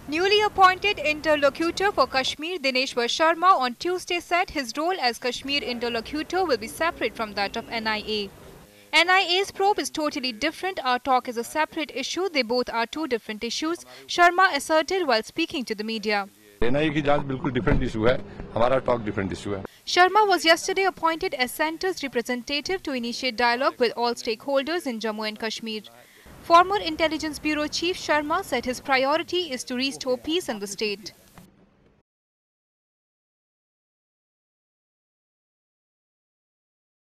Newly appointed interlocutor for Kashmir, Dineshwar Sharma, on Tuesday said his role as Kashmir interlocutor will be separate from that of NIA. NIA's probe is totally different. Our talk is a separate issue. They both are two different issues, Sharma asserted while speaking to the media. NIA की जांच बिल्कुल different issue है, हमारा talk different issue है. Sharma was yesterday appointed as centre's representative to initiate dialogue with all stakeholders in Jammu and Kashmir. Former Intelligence Bureau Chief Sharma said his priority is to restore peace in the state.